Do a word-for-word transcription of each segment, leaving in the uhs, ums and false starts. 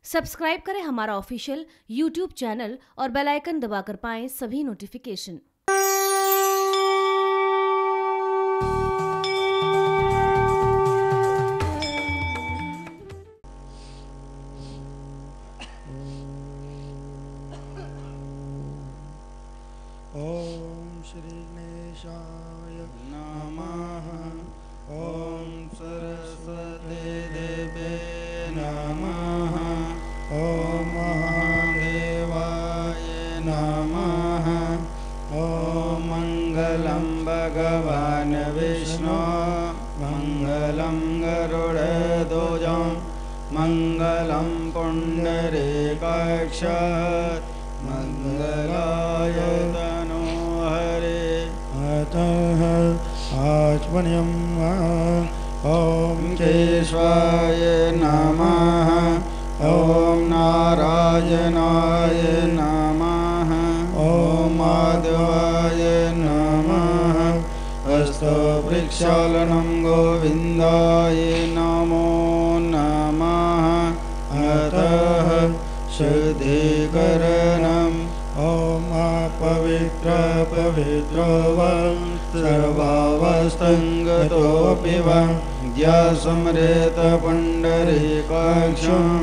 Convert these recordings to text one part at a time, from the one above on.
Subscribe करें हमारा official YouTube channel और बेल आइकन दबाकर पाएं सभी नोटिफिकेशन। ओम श्री गणेशाय नमः। ओम सरस्वती देवे नमः। ओम महादेवाय नमः। ओम मंगलम भगवान विष्णु मंगलम गरुड़ध्वज मंगलम पुंडरीकाक्ष मंगलाय तनोहरे। अतः आचमनीयं ओम केशवाय नमः। ओम नारायणाय नमः। ओम माधवाय नमः। अस्तु वृक्षालनं गोविन्दाय नमो नमः। अतः शुद्धीकरणम् ओम पवित्र पवित्रो वं सर्वावस्थङ्गतोऽपि वा ज्ञासमृत पुण्डरीकाक्षं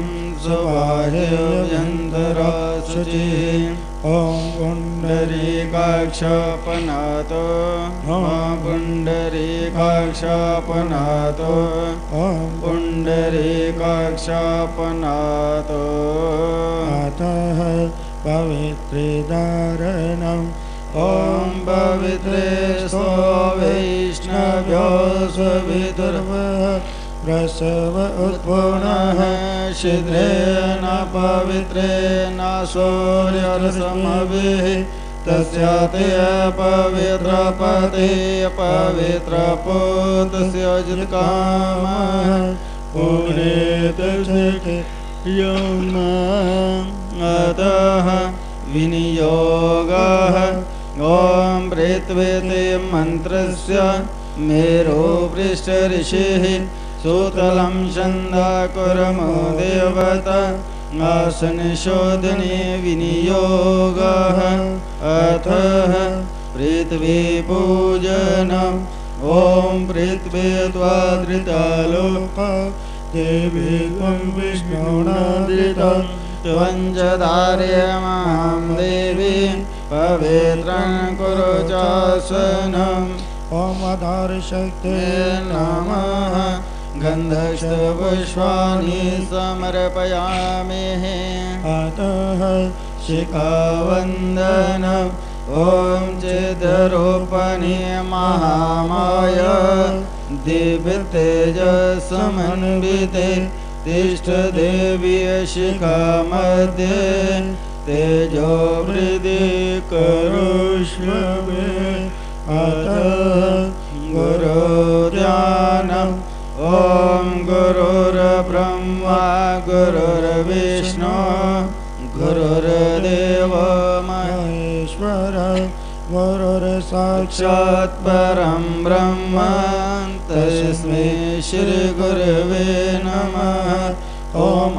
सुबाह्यभ्यन्तरशुचिः। ओम पुण्डरीकाक्षपनातो ओम पुण्डरीकाक्षपनातो ओम पुण्डरीकाक्षपनातो। अतः पवित्रेदारणम् ओम पवित्रे सो वैष्णव्यो सवितुर्वः प्रसव उत्पुनः शीघ्रेण पवित्रेण सूर्यरश्मिभिः तस्याते पवित्रपते पवित्रपुत्रस्य जित्कामः पुनेतस्ते यम। अतः विनियोगः ओम पृथ्वीते मंत्रस्य मेरो पृष्ठऋषिः सूतलं छन्दःकुर्मो देवता आसनशोधने विनियोगः। अतः पृथ्वीपूजनम् ओम पृथ्वी त्वादृतालोका देवी त्वं विष्णुनादृता त्वञ्जधार्यमां देवी पवित्रं कुरु चासनम्। ओम आधारशक्ते नमः। गन्धपुष्पाणि समर्पयामि। अतः शिखावन्दनम् ओम चिद्रूपिणी महामाया दिव्यतेजसमन्विते तिष्ठ देवी शिखा मध्ये तेजो वृद्धि करोष्व मे। अतः गुरुर्ध्यानम् ओम गुरुर्ब्रह्मा गुरुर्विष्णु गुरुर्देवो महेश्वर गुरुर्साक्षात् परं ब्रह्म तस्मै श्री गुरवे नमः। ओम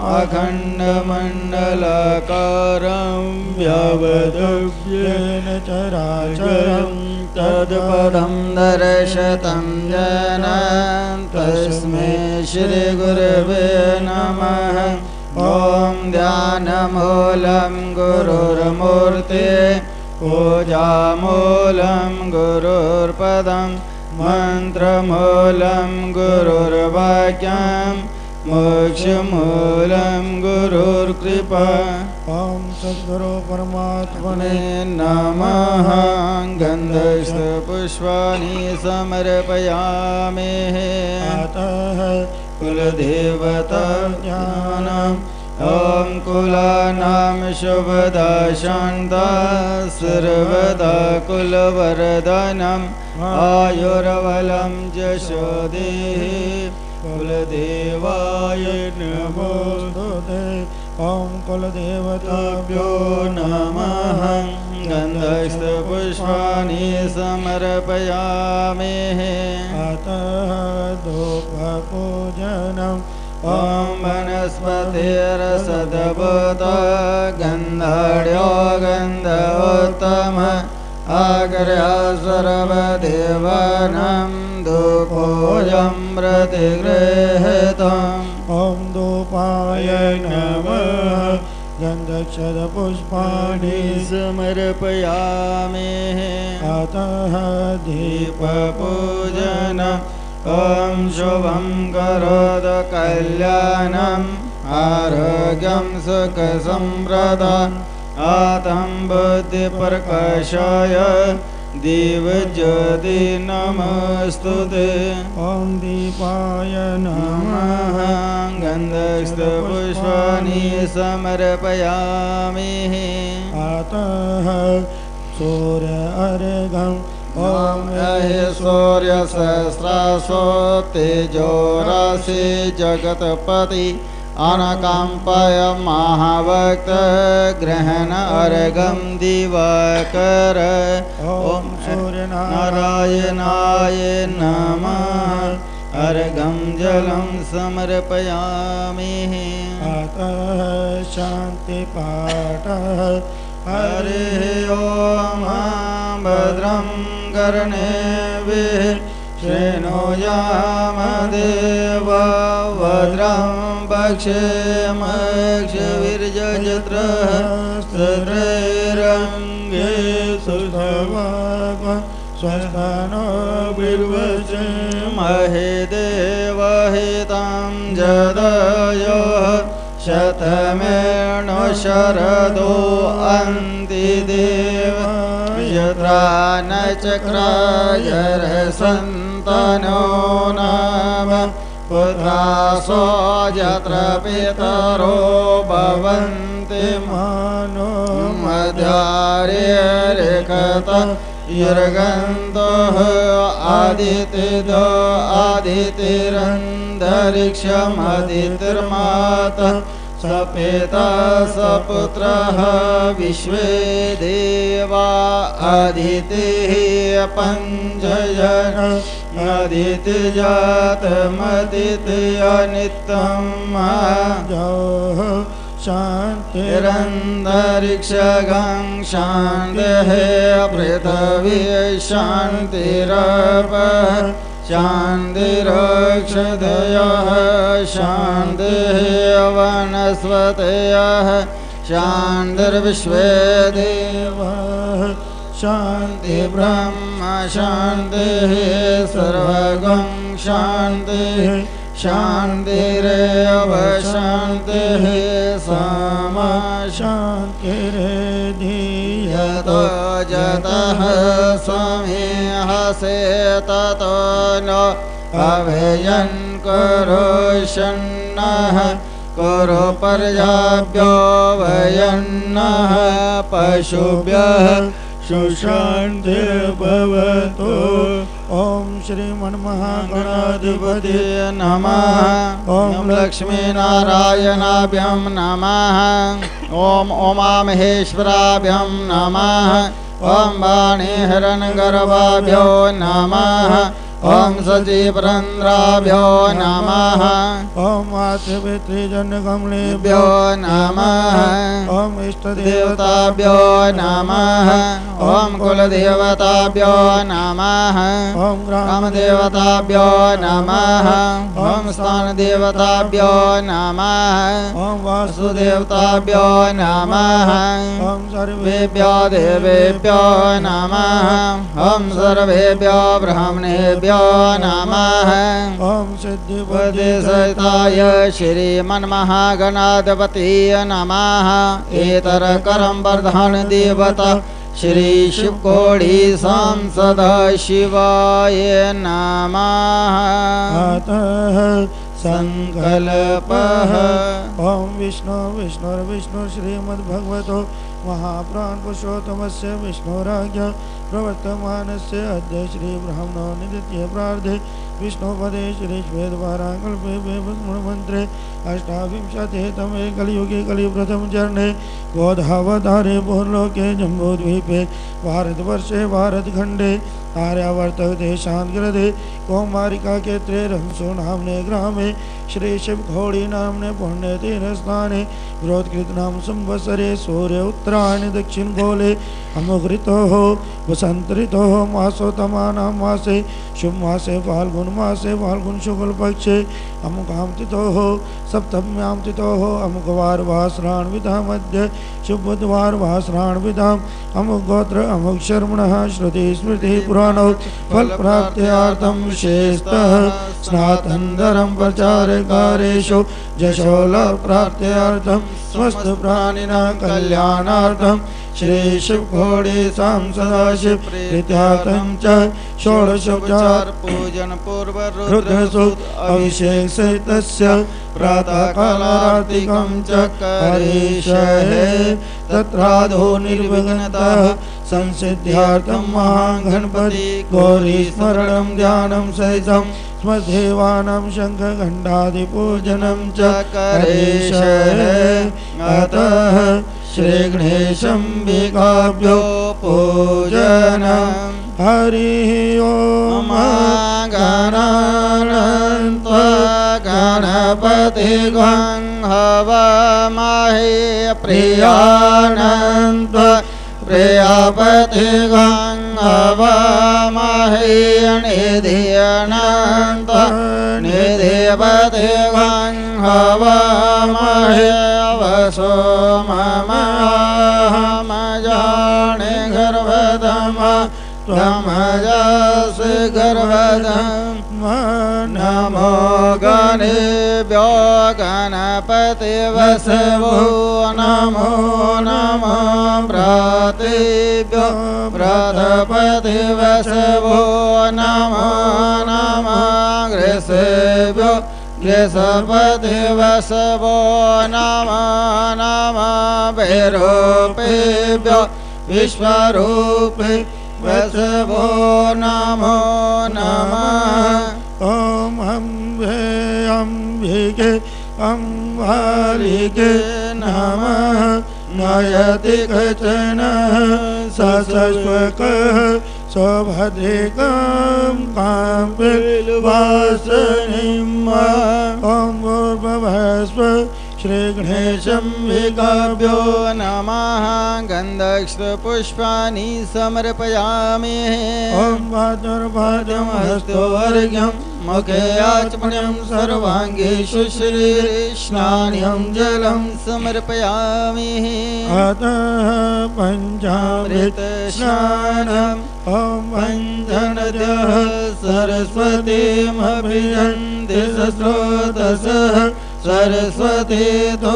अखण्डमण्डलाकारं व्यावदव्येन चराचरं तत्पदं दर्शतं येन तस्मै श्री गुरवे नमः। ओम ध्यानमूलं गुरुर्मूर्ते पूजामूलं गुरुर्पदं मन्त्रमूलं गुरुर्वाक्यं मोक्षमूलं गुरुर्कृपा। ओम सद्गुरु परमात्मने नमः। गन्धपुष्पाणि समर्पयामि। अतः कुलदेवता ज्ञानम् ओम कुलानां शुभदा शान्ता सर्वदा कुलवर्धनम् आयुर्बलं यशोधेः कुलदेवाय नमोस्तुते। ओम कुलदेवताभ्यो नमः। गन्धपुष्पाणि समर्पयामि। अतः धूपपूजनम् ॐ वनस्पतिरसद्भूत गन्धर्यो गन्धोत्तम आग्र्या सर्वदेवानां धूपोऽयं प्रतिगृहीतम् ॐ धूपाय नमः गन्धक्षतपुष्पाणि समर्पयामि अतः दीपपूजन ॐ शुभं करोद कल्याणम् आरोग्यं सुखसम्प्रदाम् आतं बुद्धिप्रकाशाय दिव्यज्योति नमस्तुते ॐ दीपाय नमः गन्धस्तपुष्पाणि समर्पयामि अतः सूर्य अर्घ्यम् ॐ अहि सूर्यसहस्रासो तेजो राशि जगत्पति अनकम्पाय महाभक्त ग्रहण अर्घं दिवाकर ॐ सूर्यनारायणाय नमः अर्घं जलं समर्पयामि अतः शान्तिपाठः हरिः ॐ भद्रं कर्णेभिः शृणुयामदेवा भद्रं पक्षेमक्षवीर्यजत्रः स्त्रैरङ्गे सुष्ठुवाग् स्वस्थानो बिर्वचे महे देवहितं जदयोः शतमेनो शरदो अन्तिदेव यत्रा न चक्रायरसन्तनो नाम पुत्रासो यत्र पितरो भवन्ति मानो मध्यारेरिकत युर्गन्तः आदितिदो आदितिरन्तरिक्षमदितिर्मातः सपिता सपुत्रः विश्वे देवा अदितिः पञ्चजन अदितिजातमदितियनित्यं जौः शान्तिरन्तरिक्षगं शान्तिः पृथिवी शान्तिरपः शान्तिरक्षतयः शान्तिः वनस्पतयः शान्तिर्विश्वे देवाः शान्ति ब्रह्म शान्तिः सर्वगं शान्तिः शान्तिरेव शान्तिः सामा शान्तिरेधीयतो जतः समीहसे ततो न अभयन् करोषन्नः कुरु पर्याभ्यो वयन्नः पशुभ्यः सुशान्तिर्भवतु ॐ श्रीमन्महागणाधिपते नमः ॐ लक्ष्मीनारायणाभ्यं नमः ॐ उमामहेश्वराभ्यं नमः ॐ वाणीहिरण्यगर्भाभ्यो नमः ॐ सजीवरन्ध्राभ्यो नमः ॐ मातृपितृजनकमलेभ्यो नमः ॐ इष्टदेवताभ्यो नमः ॐ कुलदेवताभ्यो नमः ॐ ग्रामदेवताभ्यो नमः ॐ स्थानदेवताभ्यो नमः ॐ वासुदेवताभ्यो नमः ॐ सर्वेभ्यो देवेभ्यो नमः ॐ सर्वेभ्यो ब्राह्मणेभ्यो नमः ॐ सिद्धिबुद्धिसहिताय श्रीमन्महागणाधिपतये नमः एतरकरं वर्धन देवता श्री शिवकोटि सांसद शिवाय नमः अतः संकल्पः ॐ विष्णु विष्णुर्विष्णु श्रीमद्भगवतो महाप्राण पुरुषोत्तमस्य विष्णुराज्ञा प्रवर्तमानस्य अद्य श्री ब्रह्मणो नित्य प्रार्थे विष्णुपदे श्री श्वेतवाराकल्पे मंत्रे अष्टाविंशति तमे कलियुगे कलिप्रथम चरणे गोधावतारे भूर्लोके जम्बूद्वीपे भारतवर्षे भारतखंडे आर्यावर्त देशान्तर्गते कौमारिका क्षेत्रे रंसो नाम्ने ग्रामे श्री शिव घोड़ी नामने पुण्य तीर्थ स्थाने विरोधकृत नाम संवत्सरे सूर्य उत्तरायण दक्षिण गोले अमुकृतो हो वसंत ऋतो हो मासोतमानां मासे शुभ मासे फाल्गुन मासे फाल्गुन शुक्ल पक्षे अमुकाम तिथो हो सप्तम्याम तिथो हो अमुकवार भास्राण विधा मध्य शुभ बुधवार भास्राण विधाम अमुक गोत्र अमुक शर्मणः श्रुति स्मृति पुराणो फल प्राप्त्यार्थं विशेषतः स्नातनधरं प्रचारकारेषु जशोल प्राप्त्यार्थं समस्त प्राणिनां कल्याणार्थं श्री शिव घोड़े साम सदाशिव प्रीत्यार्थं च षोडशोपचार पूजन पूर्व रुद्रसूत अभिषेक सहितस्य प्रातः कालार्तिकं च करिष्ये तत्रादो निर्विघ्नतः संसिद्ध्यार्थं महागणपति गौरी स्मरणं ध्यानं सहितं स्मदेवानां शंख घंटादि पूजनं च करिष्ये अतः श्री गणेशाम्बिकाभ्यो पूजनम् हरि ओम गणानन्त्वा गणपतिं हवामहे प्रियानन्त्वा प्रियपतिं हवामहे निधियानन्त्वा निधिपतिं हवामहे अवसो मम जाने गर्भधमा त्वमजसि गर्भधम् नमो गणेभ्यो गणपति वसवो नमो नमो व्रतेभ्यो व्रतपति वसवो नमो नमो गृहेभ्यो गृहपति वसवो नमो नमो विरूपेभ्यो विश्वरूपे वसवो नमो नमः। ओम अम्बे अम्बिके अम्बालिके नमः। नयति कचन सशश्वकः सौभद्रिकां काम्बिल्वासनिम् ॐ भूर्भुवस्व श्री गणेशाम्बिकाभ्यो नमः। गन्धपुष्पाणि समर्पयामि। ॐ भाद्रभाद्रं हस्तोर्घ्यं मुखे आचमनीयं सर्वाङ्गे शुश्रीर्ष्णान्यं जलं समर्पयामि। अतः पञ्चामृत स्नानम् ॐ पञ्चनद्यः सरस्वतीमभियन्ति स्रोतसः सरस्वती तो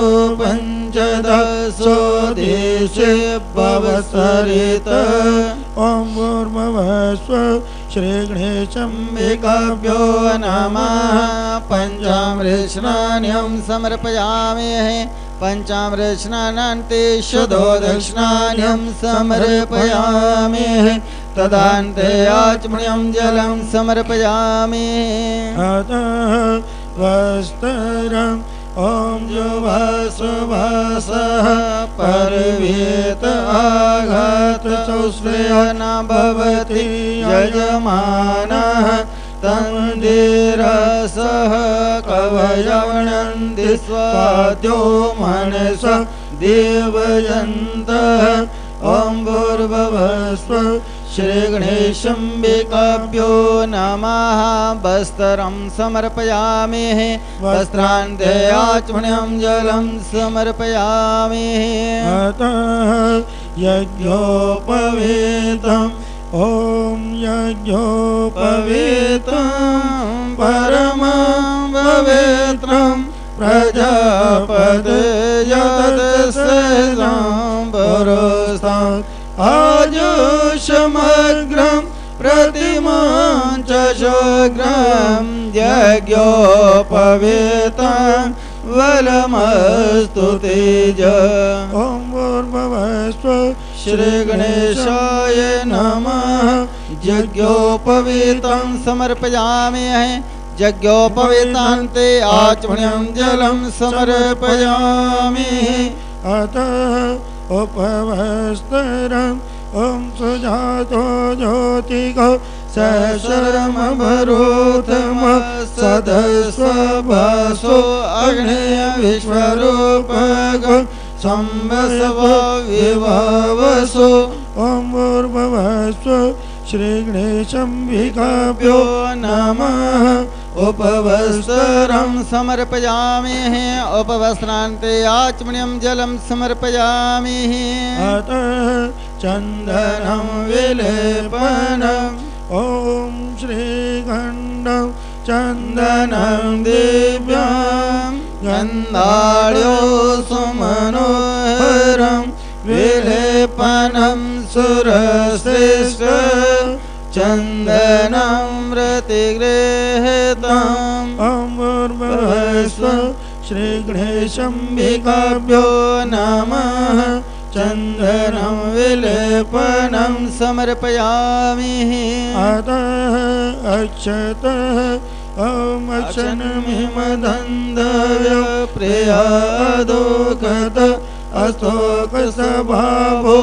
पंचदशोदेशे भवसरित ॐ भूर्भुवस्व श्री गणेशाम्बिकाभ्यो नमः। पञ्चामृतस्नानं समर्पयामि। पञ्चामृतस्नानान्ते शतोदकस्नानं समर्पयामि। तदान्ते आचमनीयं जलं समर्पयामि। अतः वस्त्रम् ॐ जुभासुभासः परवेत आघात चौश्रेय न भवति यजमानः तन्दिरसः कवयवनन्ति स्वाद्यो मनसा देवयन्तः ॐ भूर्भुवस्व श्री गणेशाम्बिकाभ्यो नमः। वस्त्रं समर्पयामि। वस्त्रान्ते आचमनीयं जलं समर्पयामि। अतः यज्ञोपवीतम् ॐ यज्ञोपवीतं परमं पवित्रं प्रजापते यदस्यं पुरुषात् आजुषमग्रं प्रतिमां च शोग्रं यज्ञोपवीतं वलमस्तु तेज। ॐ भूर्भुवस्व श्री गणेशाय नमः। यज्ञोपवीतं समर्पयामि। यज्ञोपवीतान्ते आचमनीयं जलं समर्पयामि। अतः उपवस्त्रम् ॐ सुजातो ज्योतिको सहस्रम भरोतम सदस्वभासो अग्नेय विश्वरूपग संवसव विभवसो ओम भूर्भुवस्व श्री गणेशंबिकाभ्यो नमः उपवस्त्रं समर्पयामि उपवस्त्रान्ते आचमनीयं जलं समर्पयामि अतः चन्दनं विलेपनम् ॐ श्रीगण्डं चन्दनं दिव्यं गन्धाढ्यो सुमनोहरं विलेपनं सुरश्रेष्ठ चन्दनामृतगृहीतम् अमूर्भुवस्व श्रीगणेशंबिकाभ्यो नमः चन्दनं विलेपनं समर्पयामि अतः अक्षतः ॐ अक्षनमिमदन्धव्य प्रियादोकत अस्तोकसभावो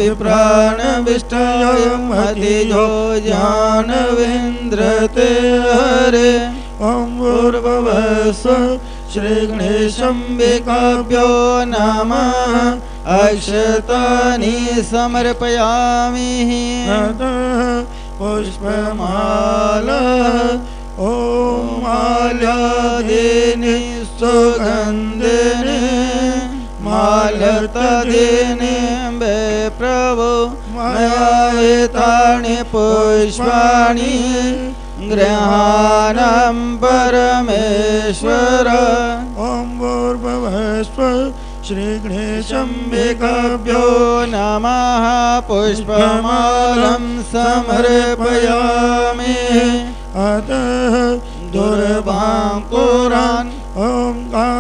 विप्राणविष्टयमतिजो जानवेन्द्रते हरे ॐ भूर्भुवस्व श्रीगणेशंबिकाभ्यो नमः अक्षतानि समर्पयामि अतः पुष्पमाला ॐ माल्यादिनि सुगन्धिनि मालतदिनि मे प्रभो मया एतानि पुष्पाणि गृहाणं परमेश्वर ॐ भूर्भुवस्व श्रीगणेशंबिकाभ्यो नमः पुष्पमालं समर्पयामि अतः दुर्वाङ्कुरान् ॐ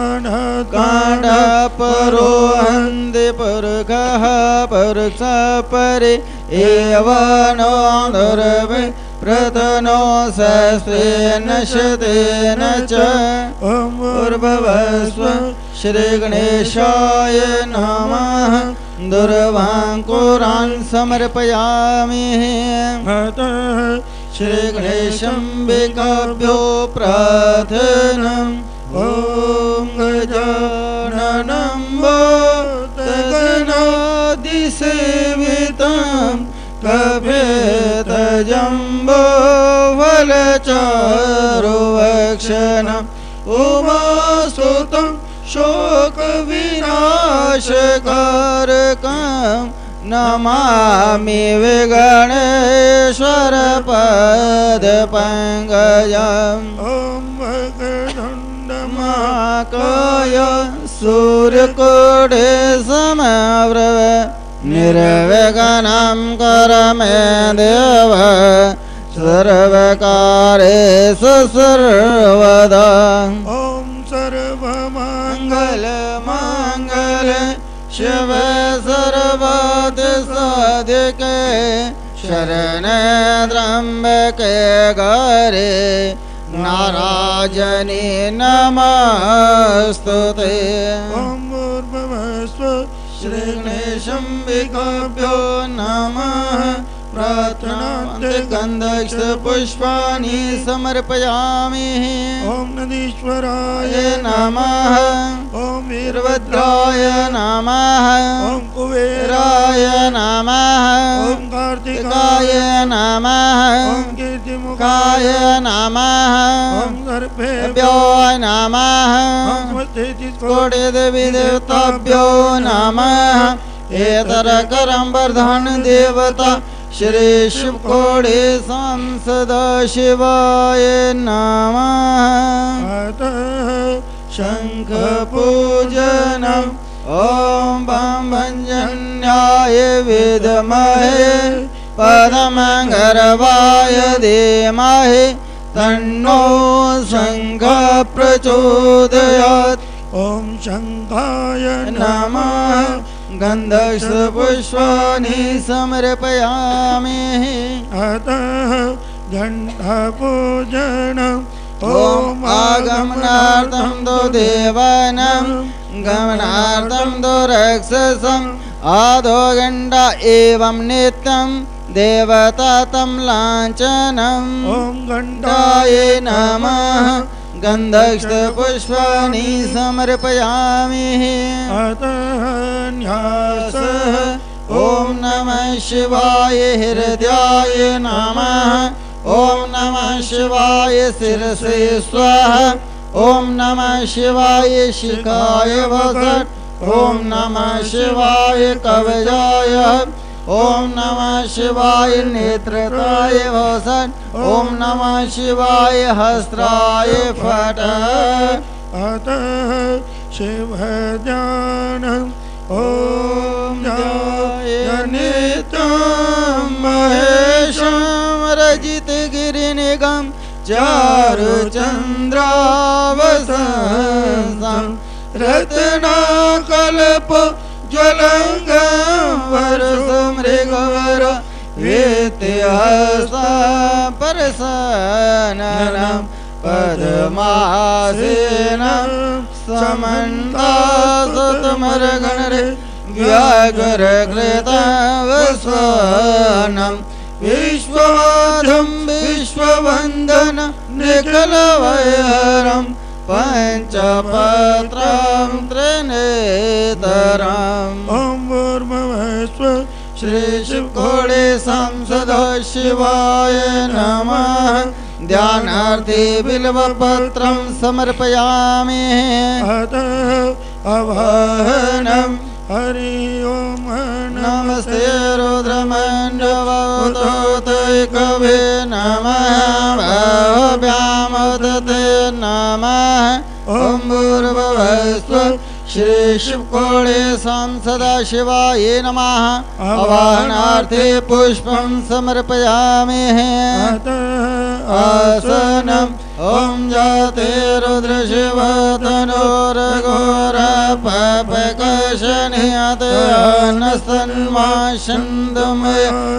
काण्डपरोहन्ति पुरुषः पुरुषपरि एव नो दुर्वे प्रतनो सहस्रेण शतेन च ॐ भूर्भुवस्व श्रीगणेशाय नमः दुर्वाङ्कुरान् समर्पयामि अतः श्रीगणेशंबिकाभ्यो प्रार्थनम् ॐ गजाननं भूतगणादिसेवितं कपेतजम्बो फलचारुवक्षणम् उमासुतं शोकविनाशकारकम् नमामि विगणेश्वर पदपङ्कजम् ॐ वक्रतुण्डमहाकाय सूर्यकोटि समप्रभ निर्विघ्नं कुरु मे देव सर्वकार्येषु सर्वदा ॐ सर्वमङ्गलमङ्गल शिव सर्वार्थसाधिके शरण्ये त्र्यम्बके गौरी नारायणी नमोऽस्तुते ॐ भूर्भुवस्व श्रीगणेशंबिकाभ्यो नमः प्रार्थनान्ते गन्धपुष्पाणि समर्पयामि ॐ नदीश्वराय नमः ॐ वीरभद्राय नमः ॐ कुबेराय नमः ॐ कार्तिकाय नमः ॐ कीर्तिमुखाय नमः ॐ सर्पेभ्यो नमः ॐ कोटिदेवी देवताभ्यो नमः एतरकरं वर्धन देवता श्री शिवकोटि संसदा शिवाय नमः अतः शंख पूजनम् ॐ बम भंजन्याय विद्महे पद्मगर्भाय धीमहि तन्नो शंख प्रचोदयात् ॐ शंखाय नमः गन्धपुष्पाणि समर्पयामि अतः घण्टापूजनम् ॐ आगमनार्थं दो देवानां गमनार्थं दो राक्षसम् आदो घण्टा एवं नित्यं देवता तं लाञ्छनम् ॐ घण्टाय नमः गन्धपुष्पाणि समर्पयामि अतः न्यासः ॐ नमः शिवाय हृदयाय नमः ॐ नमः शिवाय शिरसे स्वाहा ॐ नमः शिवाय शिखाय वसत् ॐ नमः शिवाय कवचाय ॐ नमः शिवाय नेत्रताय वसत् ॐ नमः शिवाय हस्त्राय फट अतः शिवध्यानम् ॐ ध्यायनित्यं महेशं रजितगिरिनिगं चारुचन्द्रावसंस्थं रत्नाकल्प ज्वलङ्गं वरसमृगवर वेत्यहस्ता परसननं पद्मासेनं समन्तासुतमर्गणरे व्याघ्रकृतवस्वनं विश्वमाधं विश्ववन्दन निखिलवैहरं पञ्चपत्रं त्रिनेतरम् ॐ भूर्भुवः श्री शिवकोडे संसदा शिवाय नमः ध्यानार्थे बिल्वपत्रं समर्पयामि अतः अवाहनम् हरि ओम नमस्ते रुद्रमण्डलवतोतैकवे नमः भव्यामोदते नमः ॐ भूर्भुवः श्री शिवकोडे संसदा शिवाय नमः आवाहनार्थे पुष्पं समर्पयामि आसनम् ॐ जाते रुद्र शिव तनोरघोर पापकशनियत नस्तन्माशन्दमय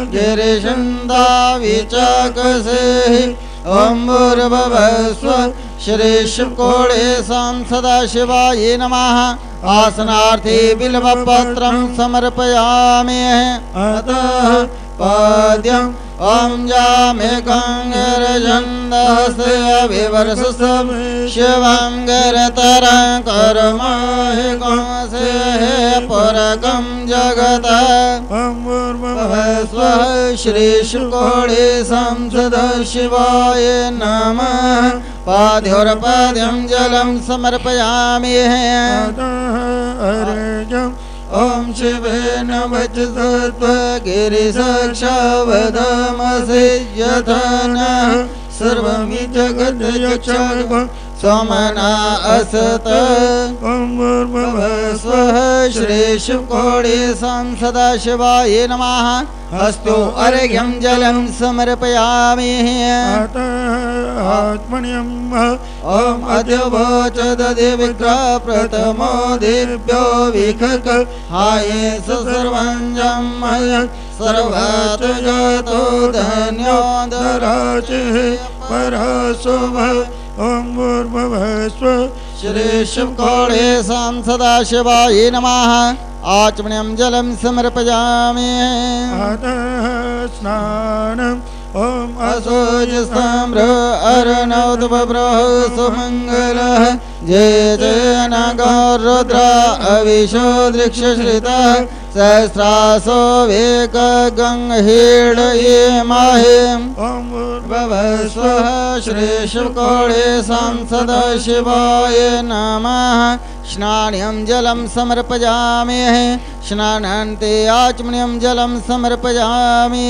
गिरिशन्दाविचाकसेहि ॐ भूर्भुवः श्री शिवकोडे संसदा शिवाय नमः आसनार्थे बिल्वपत्रं समर्पयामि अतः पाद्यम् ॐ जामेकं गिरिशन्दस्य विवर्षसं शिवं गिरतरं कर्माहिकंसे पुरकं जगत ॐ भूर्भुवः स्वः श्री शिवकोडे संसदा शिवाय नमः पाद्योर्पाद्यं जलं समर्पयामि अर्घ्यम् ॐ शिवेन वचसत्त्वगिरिसाक्षावधामसि यथा नः सर्वमि जगद्यक्षः सोमना असत ॐ भूर्भुवः स्वः श्री शिवकोडे संसदा शिवाय नमः अस्तु अर्घ्यं जलं समर्पयामि अतः आत्मन्यम् ॐ अद्यवोच दधि विग्रह प्रथमो देव्यो विखक हाये सर्वं जमय सर्वात् जातो धन्यो धराचिः पराशुभ ॐ भूर्भुवः श्री शिवकोडे संसदा शिवाय नमः आचमनीयं जलं समर्पयामि अतः स्नानम् ॐ असोजस्ताम्र अर्णोद्बभ्रः सुमङ्गलः जय जय नगरुद्र अविशो दृक्षश्रितः सहस्रासो वेकगङ्गहीडये माहेम् ॐ भूर्भुवः स्वः श्री शिवकोडे संसदा शिवाय नमः स्नान्यं जलं समर्पयामि स्नानान्ते आचमनीयं जलं समर्पयामि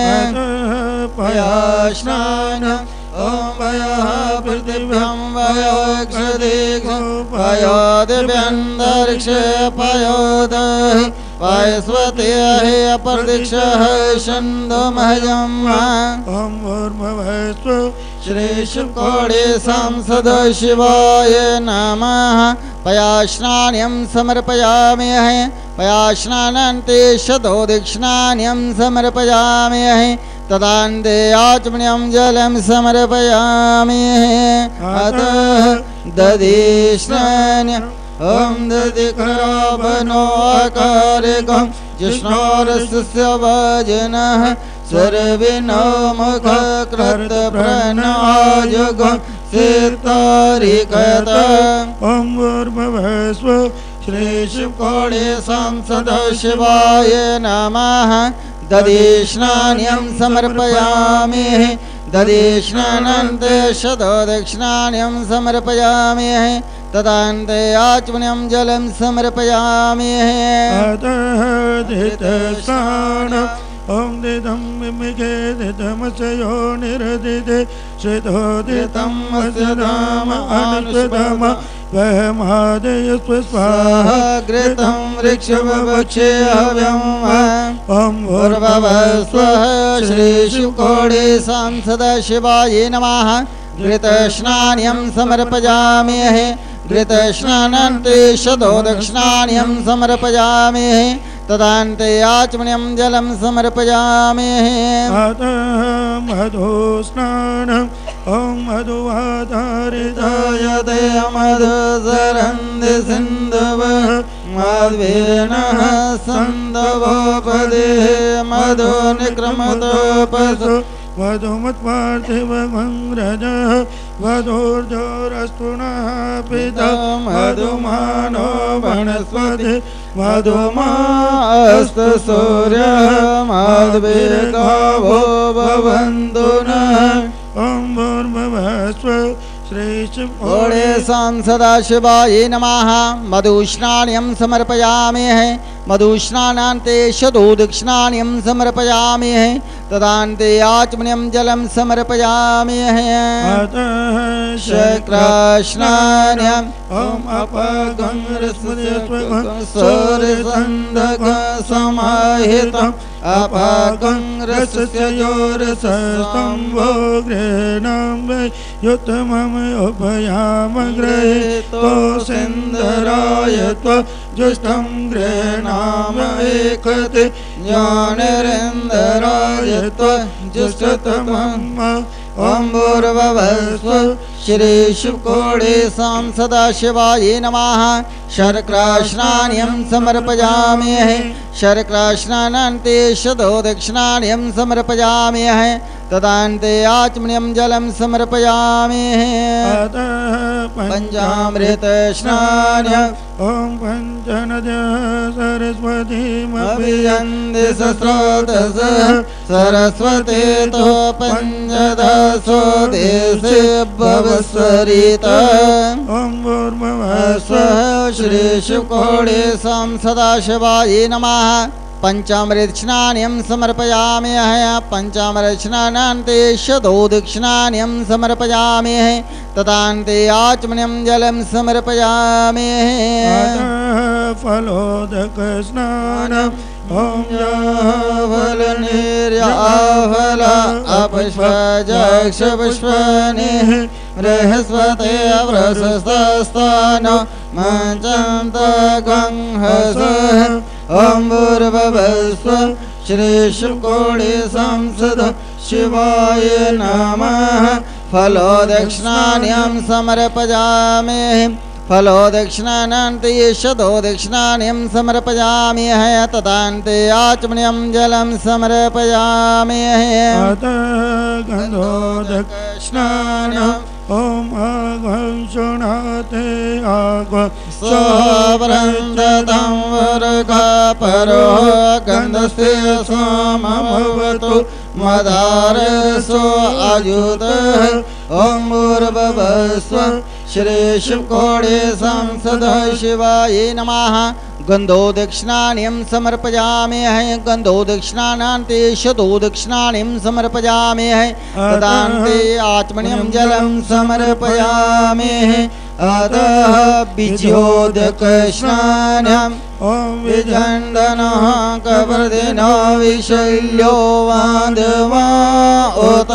पया स्नान ॐ पयः पृथिव्यां पयोक्षदिक्षु पयो दिव्यन्तरिक्षे पयोदः पायस्वते हे अपर्दिक्षः छन्दोमयम् ॐ भूर्भुवः श्री शिवकोडे संसदा शिवाय नमः पया स्नान्यं समर्पयामि पया स्नानान्ते शतोदीक्ष्णान्यं समर्पयामि तदान्ते आचमनीयं जलं समर्पयामि अतः दधि स्नान्यम् ॐ दधिकरावनो आकारिकं जिष्णोरस्य भजनः सर्विनो मुख कृत प्रणोजुग सितारिकत ओम भूर्भुवस्व श्री शिवकोटि संसद शिवाय नमः दधिस्नान्यं समर्पयामि दधिस्नानान्ते शतो दक्षिणान्यं समर्पयामि तदान्ते आचमनीयं जलं समर्पयामि अतः ओम दिदं विमिके दिदमसयो निरदिदे श्वेतोदितं वसदाम अनुसदाम वहमादय स्वाहा घृतं वृक्षवक्षे हव्यं ओम भूर्भुवस्वः श्री शिवकोटि संसद शिवाय नमः घृतस्नान्यं समर्पयामि घृतस्नानान्ते शतो दक्षिणान्यं समर्पयामि तदान्ते आचमनीयं जलं समर्पयामि अतः मधुस्नानम् ओम मधुवाधारिताय ते मधुसरन्ति सिन्धवः मध्वेनः सन्दवोपदे मधुनिक्रमतोपसु मधुमत्पार्थिवमङ्ग्रजः वधूर्धोरस्तुनः पिता मधुमानो वनस्पति मधुमास्तु सूर्यः मध्वीर्गावो भवन्तु नः ओम भूर्भुवस्व श्री शिवकोटि संसद शिवाय नमः मधुस्नान्यं समर्पयामि मधुस्नानान्ते शतो दक्षिणान्यं समर्पयामि तदान्ते आचमनीयं जलं समर्पयामि अतः शक्रस्नान्यं ओम सूर्यसन्धक समाहितम् अपगङ्रस्य योरसस्तम्भो गृह्णां वै युतमम् उभयामग्रे तो सिन्धराय त्वजुष्टं गृह्णाम एकते ज्ञानेन्द्राय त्वजुष्टतमम् ओम भूर्भुवस्व श्री शिवकोटि संसद शिवाय नमः शर्करास्नान्यं समर्पयामि शर्करास्नानान्ते शतो दक्षिणान्यं समर्पयामि तदान्ते आचमनीयं जलं समर्पयामि पंचामृत स्नान्यं ओम पंचनद्यः सरस्वतीमभियन्ति सस्रोतसः सरस्वती तो पञ्चदशो देशे भवस्वरिता ओम भूर्भुवस्व श्री शिवकोटि संसद शिवाय नमः पंचामृत स्नान्यं समर्पयामि पंचामृत स्नानान्ते शतो दक्षिणान्यं समर्पयामि तदान्ते आचमनीयं जलं समर्पयामि फलोदक स्नानम् ओम फलनिर्याफल अपष्पजक्ष पुष्पनि बृहस्पते व्रसस्तस्थान मञ्चन्तकं हसः ओम भूर्भुवस्व श्री शिवकोटि संसद शिवाय नमः फलो दक्षिणान्यं समर्पयामि फलो दक्षिणानान्ते शतो दक्षिणान्यं समर्पयामि तदान्ते आचमनीयं जलं समर्पयामि गन्धोदक स्नानम् ओम आघ्वं शृणाते आघ्वं सोऽवृन्दतं वरकापरो गन्धस्य सोमभवतु मदारसो अयुतः ओम भूर्भुवस्व श्री शिवकोटि संसद शिवाय नमः गन्धो दक्षिणान्यं समर्पयामि गन्धो दक्षिणानान्ते शतो दक्षिणान्यं समर्पयामि तदान्ते आचमनीयं जलं समर्पयामि अतः बीजोदक स्नानम् ओम विजन्दनः कवर्धिनो विशल्यो वादवा उत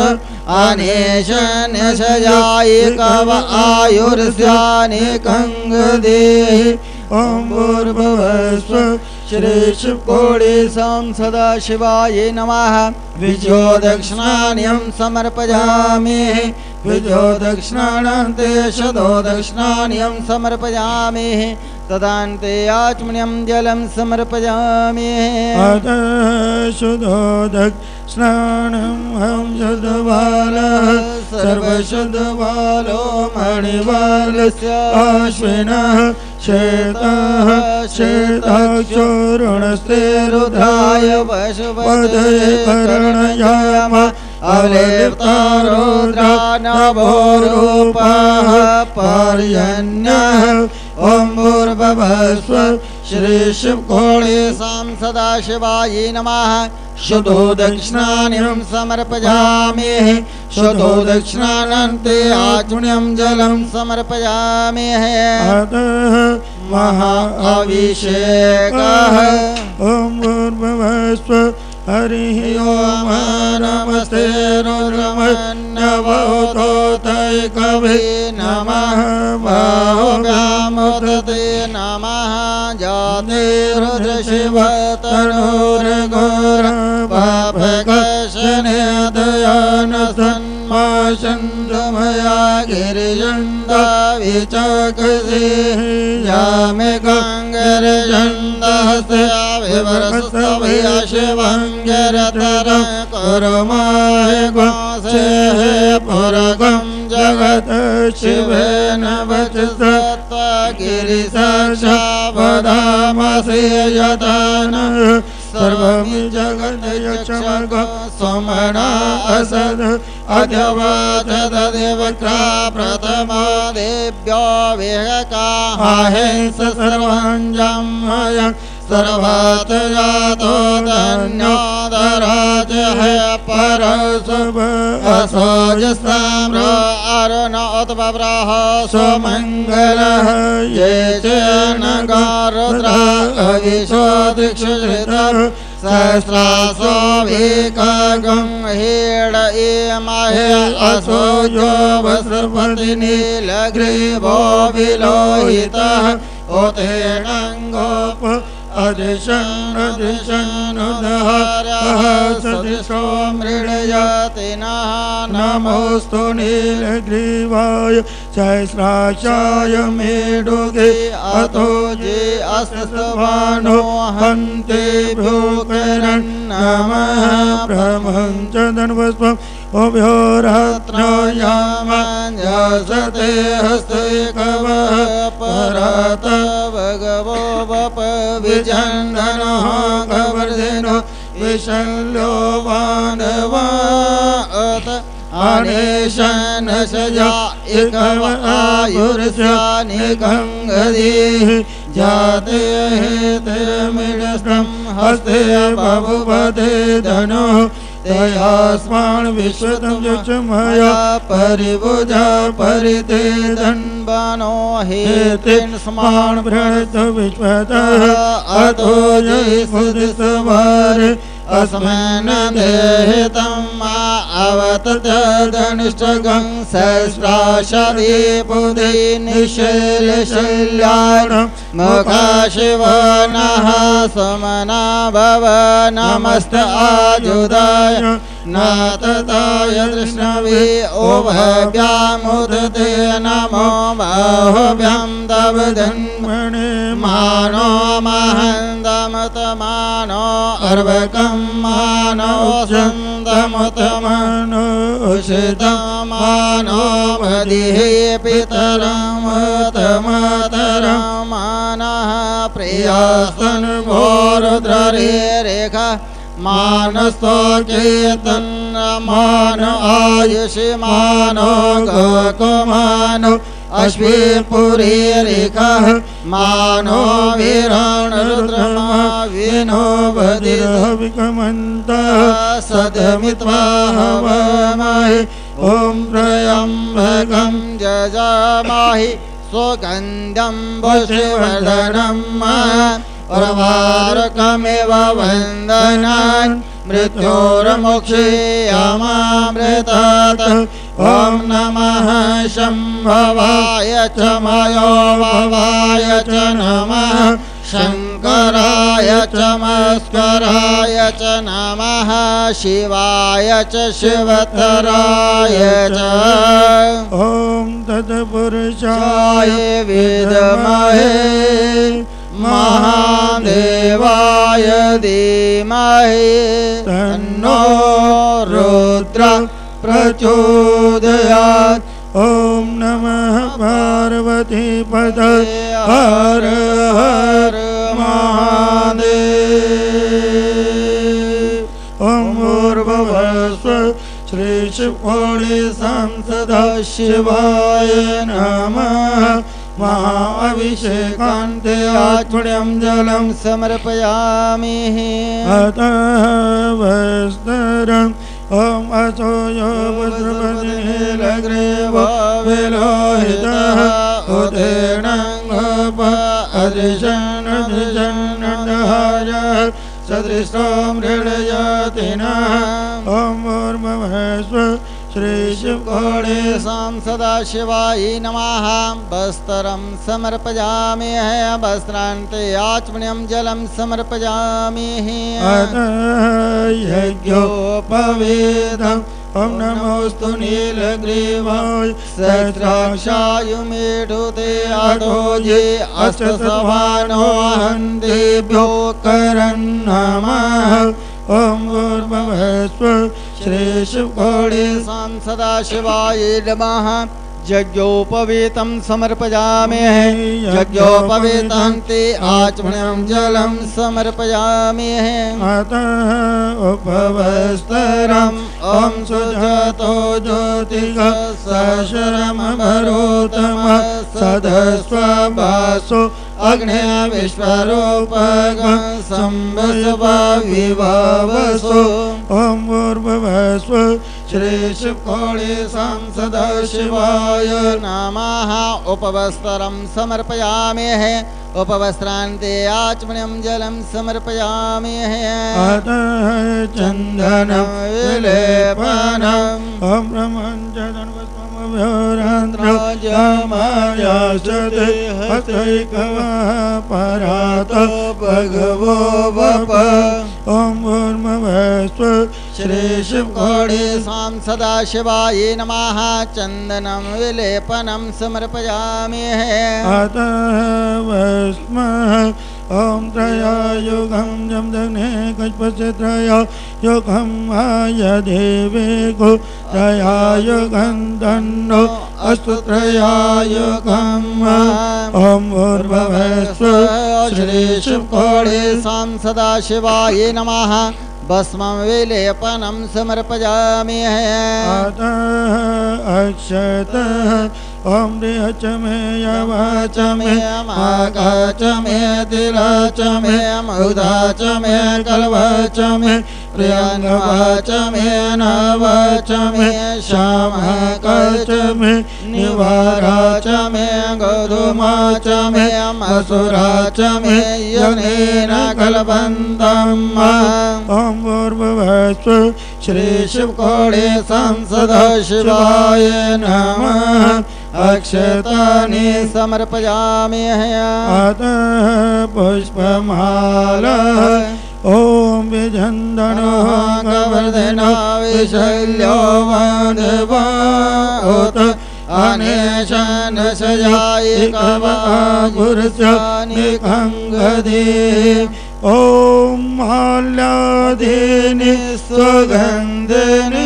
अनेशन्यशयाय कव आयुर्स्यानेकं देहि ॐ भूर्भुवस्सुः श्री शिवकोटि सदाशिवाय नमः विजयो दक्षिणान्यं समर्पयामि विजयो दक्षिणान्ते शतो दक्षिणान्यं समर्पयामि तदान्ते आचमनीयं जलं समर्पयामि अथ शुद्धो दक्षिणान्यं हम शुद्धबालः सर्वशुद्धबालो मणिबालस्य अश्विनः श्वेतः श्वेताक्षोरुणस्ते रुद्राय पशुपतये करणयाम अवलेप्ता रुद्रा नभो रूपः पर्यन्यः ॐ भूर्भुवस्सुः श्री शिवकोटि सदाशिवाय नमः शुद्धो दक्षिणान्यं समर्पयामि शुद्धो दक्षिणान्ते आचमनीयं जलं समर्पयामि अतः महाअभिषेकः ॐ भूर्भुवस्सुः हरिः ओम नमस्ते रुद्रमन्नवोतैकवे नमः बाहुभ्यामुदते नमः जाते रुद्रशिवतनोर्गोरपाभकशनेदयानसन्माशन्दमया गिरिजन्दाविचकसे यामे गङ्गरजन्दहस्याविवरस्तवया शिवङ्गरतरं कुरुमाय गोसे पुरगं जगत् शिवेन वचसा गिरिसाक्षावदामसे यदान सर्वं जगत् यक्षमग सोमना असद अध्यवाचदेवक्रा प्रथमा देव्यो विहकाहे सर्वाञ्जमय सर्वात् जातो धन्योदराज है परशुभ असोजस्ताम्र अरुणोत्पवरः सुमङ्गलः ये च नगारुद्रा अविशो दीक्षितः सहस्रासो विकागं हेड इमहे असो यो वस्त्रपति नीलग्रीवो विलोहितः ओतेनाङ्गोप अधिशन् अधिशन्नुदहरः सदिशो मृडयति नः नमोऽस्तु नीलग्रीवाय सहस्राक्षाय मेढुगे अतो जे अस्तभानो हन्ते भ्रूकरन् नमः ब्रह्मं च धन्वस्वम् ओभ्यो रत्नयामञ्जसते हस्ते कवः परत भगवो वप विजन्दनः कवर्धिनो विशल्यो बान्धवात् अनेशनशया एकव आयुर्स्यानिगङ्गदीः जाते हेतिर्मिडस्तं हस्ते बभुवते धनुः तयास्मान् विश्वतं यक्षमया परिभुजा परिते धन्वनो हेतिन् स्मान् भृणत विश्वतः अतो जय सुदिसवार अस्मन् देहितं अवतत धनिष्ठगं सहस्राशदे बुधि निशैलशल्यान् मुखा शिवनः समना भव नमस्त आजुदाय नातताय कृष्णवे ओभव्यामुदते नमो बाहुभ्यां तव धन्मणे मानो महन्दमतमानो अर्वकं मानो सन्दमतमानो उषितमानो मदिः पितरमतमतरं मानः प्रियास्तनुभोरुद्ररे रेखा मानस्तो चेतन मान आयुष्मानो गोकुमानो अश्विपुरी रेखः मानो वीराण रुद्रमा विनो बधिरविकमन्तः सदमित्वा हवामहे ॐ त्र्यम्बकं जजामहे सुगन्धं पुष्टिवर्धनं उर्वारुकमिव वन्दनान् मृत्योर्मुक्षीयमामृतात् ॐ नमः शम्भवाय च मयोभवाय च नमः शङ्कराय च मस्कराय च नमः शिवाय च शिवतराय च ॐ तत्पुरुषाय विद्महे महादेवाय धीमहि तन्नो रुद्रः प्रचोदयात्। ॐ नमः पार्वतीपतये हर हर महादेव। ॐ भूर्भुवस्सुः श्री शिवकोटिसं सदाशिवाय नमः। महाअभिषेकान्ते आचमनीयं जलं समर्पयामि। अतः वस्त्रम् ॐ अचोयो वज्रपतिनीलग्रीवो विलोहितः उदीर्णङ्गोप अदृशन्नदृशन्नदहाय सदृशो मृडयतिनः। ॐ भूर्भुवस्सुः श्री शिवकोटिसं सदाशिवाय नमः। वस्त्रं समर्पयामि वस्त्रान्ते आचमनीयं जलं समर्पयामि। यज्ञोपवीतम् ॐ नमोऽस्तु नीलग्रीवाय सहस्राक्षाय मेढुते आदोजे अष्टसभानो हन्तेभ्यो करन् नमः। ॐ भूर्भुवस्सुः श्री शिवकोटिसं सदाशिवाय नमः। यज्ञोपवीतं समर्पयामि यज्ञोपवीतान्ते आचमनीयं जलं समर्पयामि। अतः उपवस्त्रम् ॐ सुजातो ज्योतिः सहस्रमरुतमः सदस्वभासो अग्ने विश्वरूपगः संवत्सरविभवसो। ॐ भूर्भुवस्सुः श्री शिवकोटिसं सदाशिवाय नमः। उपवस्त्रं समर्पयामि उपवस्त्रान्ते आचमनीयं जलं समर्पयामि। अतः चन्दनं विलेपनम् ॐ ब्रह्मञ्जनवस्मभ्योरान्द्रजमायासते हस्तैकवः भगवो वप। ॐ भूर्भुवस्सुः श्री शिवकोटिसं सदाशिवाय नमः। चन्दनं विलेपनं समर्पयामि। अतः वस्मः ॐ त्रयायुगं जं दग्ने कल्पस्य त्रयायुगं आय देवे गो त्रयायुगं दन्नो अस्तु त्रयायुगम्। ॐ भूर्भुवस्सुः श्री शिवकोटिसं सदाशिवाय नमः। भस्मं विलेपनं समर्पयामि। अतः अक्षतः ॐ च मे यवा च मे माघा च मे तिला च मे मुदा च मे कल्वा च मे प्रियंगवा च मे नवा च मे श्यामा च मे निवारा च मे गोधूमा च मे मसूरा च मे यनेन कल्पन्तम्। ॐ भूर्भुवस्सुः श्री शिवकोटिसं सदाशिवाय नमः। अक्षतानि समर्पयामि। अतः पुष्पमाला ॐ विजन्दनो गवर्धनो विशल्यो वन्दवात अनेशन शयायिकवागुरस्यानिकङ्गदे। ॐ माल्यादिनि सुगन्धिनि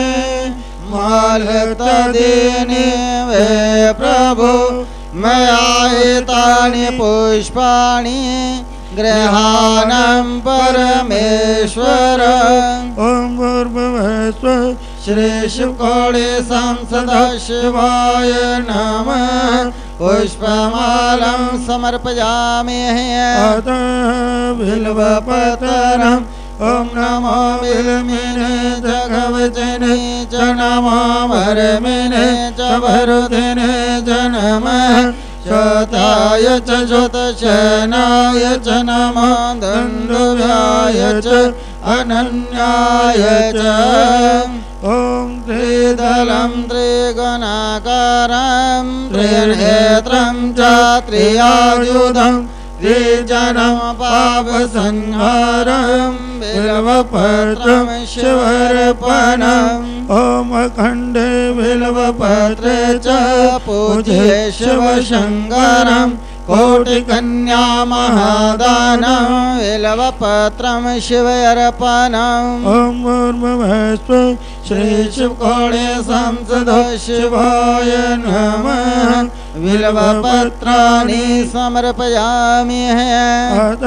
मालतदिनि वे प्रभु मयायितानि पुष्पाणि गृहाणं परमेश्वर। ॐ भूर्भुवस्सुः श्री शिवकोटिसं सदाशिवाय नमः। पुष्पमालं समर्पयामि। अतः बिल्वपत्रम् ॐ नमो बिल्मिने च कवचने च नमो वरमिने च वरुधिने च नमः। शताय च शतशयनाय च नमो दण्डुभ्याय च अनन्याय च। ॐ त्रिदलं त्रिगुणाकारं त्रिनेत्रं च त्रियायुधं त्रिजनं पापसंहारं बिल्वपत्रं शिवर्पणम् ओम अखंडे बिल्वपत्रे च पूज्ये शिवशङ्करं कोटिकन्या महादानं बिल्वपत्रं शिवर्पणम् ओम भूर्भुवस्व श्री शिवकोणे संसदो शिवाय नमः बिल्वपत्राणि समर्पयामि अथ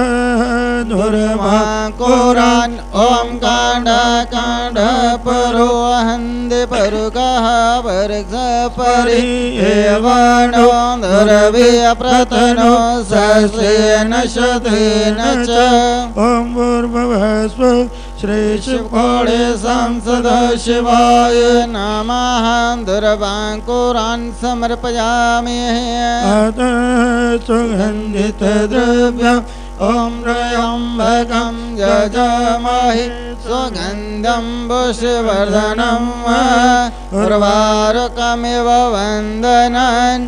दुर्माकोरान् ॐ काण्ड काण्ड परो हन्दे परुकः वर्ग परि एवणो दुर्व्य प्रतनो सहस्रेण शतेन च ओम भूर्भुवस्व श्री शिवकोणे संसद शिवाय नमः दुर्वाङ्कुरान् समर्पयामि अथ सुगन्धित द्रव्यम् ॐ त्र्यम्बकं यजामहे सुगन्धं पुष्पवर्धनम् उर्वारुकमिव वन्दनान्